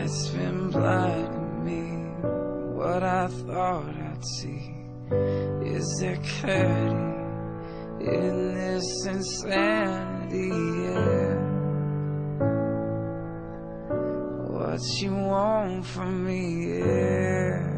It's been blinding me. What I thought I'd see. Is there clarity in this insanity? Yeah. What you want from me? Yeah.